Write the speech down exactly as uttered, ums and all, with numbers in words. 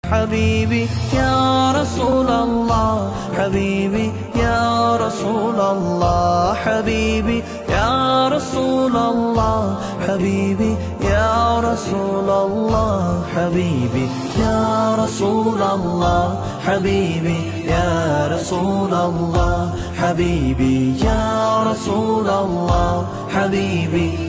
حبيبي يا رسول الله حبيبي يا رسول الله حبيبي يا رسول الله حبيبي يا رسول الله حبيبي يا رسول الله حبيبي يا رسول الله حبيبي يا رسول الله حبيبي